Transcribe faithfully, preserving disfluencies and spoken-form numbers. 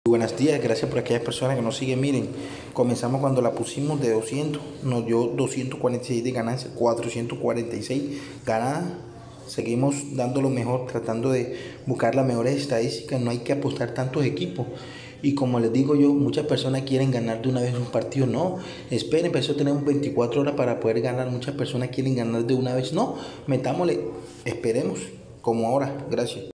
Buenos días, gracias por aquellas personas que nos siguen. Miren, comenzamos cuando la pusimos de doscientos, nos dio doscientos cuarenta y seis de ganancia, cuatrocientos cuarenta y seis ganadas. Seguimos dando lo mejor, tratando de buscar las mejores estadísticas. No hay que apostar tantos equipos. Y como les digo yo, muchas personas quieren ganar de una vez un partido. No, esperen, para eso tenemos veinticuatro horas para poder ganar. Muchas personas quieren ganar de una vez. No, metámosle, esperemos, como ahora. Gracias.